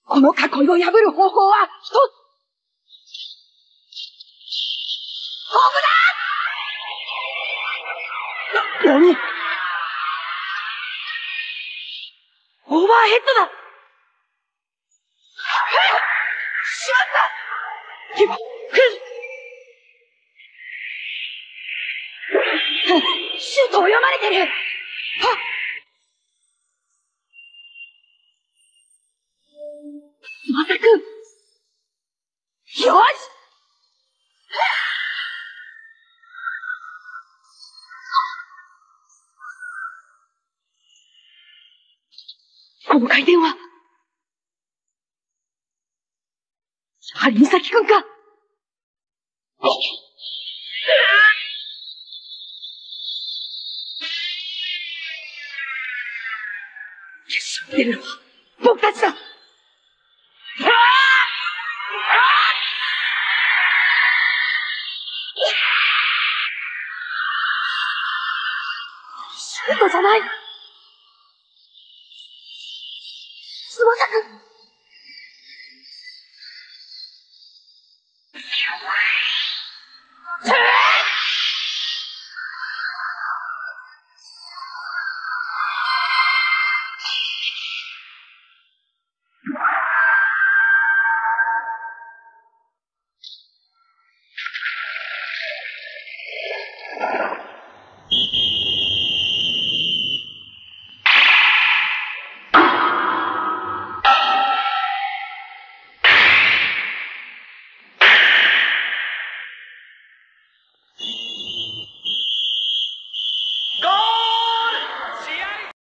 この囲いを破る方法は一つ。ホームだ！何？オーバーヘッドだ！しまった！シュートを読まれてる！はっ！翼くん！よし！この回転は、やはりミサキくんか！決勝に出るのは僕たちだ！シュートじゃない！翼くん！ゴール！